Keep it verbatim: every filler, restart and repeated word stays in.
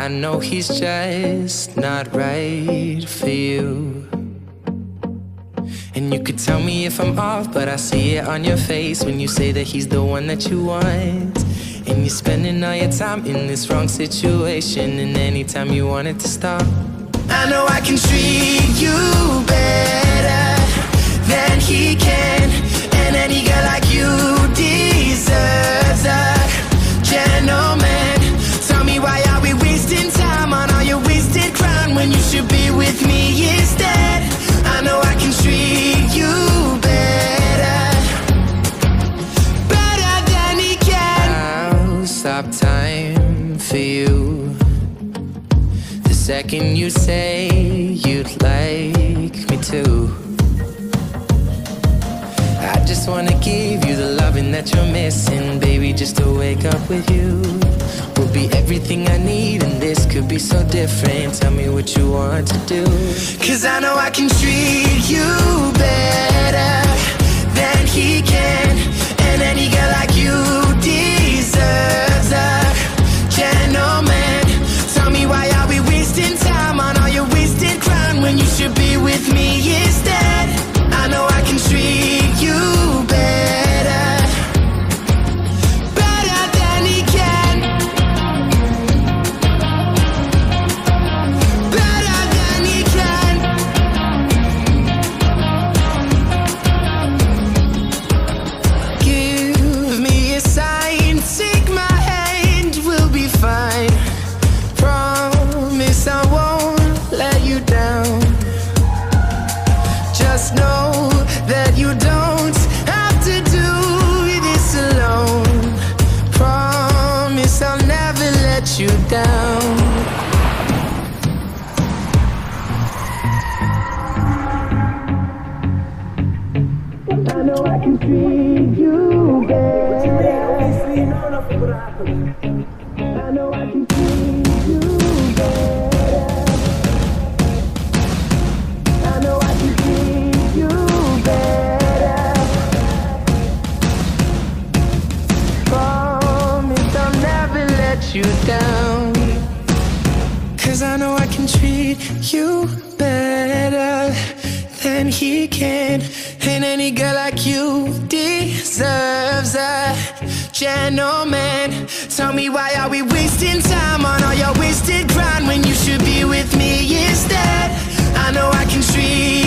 I know he's just not right for you. And you could tell me if I'm off, but I see it on your face when you say that he's the one that you want. And you're spending all your time in this wrong situation, and anytime you want it to stop, I know I can treat you better than he can. And any girl like you deserves a gentleman. Tell me, why are we wasting time on all your wasted crown when you should be with me instead? I know I can treat you better, better than he can. I'll stop time for you the second you say you'd like me to. I just wanna give you the loving that you're missing, baby. Just to wake up with you will be everything I need, and this could be so different. Tell me what you want to do, 'cause I know I can treat you better than he can. And any girl like you deserves a gentleman. Tell me, why are we wasting time on all your wasted crown when you should be with me instead? I know I can treat you better, better than he can, better than he can. Give me a sign, take my hand, we'll be fine. Promise I won't let you down. Just know that you don't have to do this alone. Promise I'll never let you down. I know I can treat you better. I know I can treat you better. I know I can treat you better. Promise I'll never let you down, 'cause I know I can treat you better than he can. And any girl like you deserves a gentleman. Tell me, why are we wasting time on all your wasted grind when you should be with me instead? I know I can treat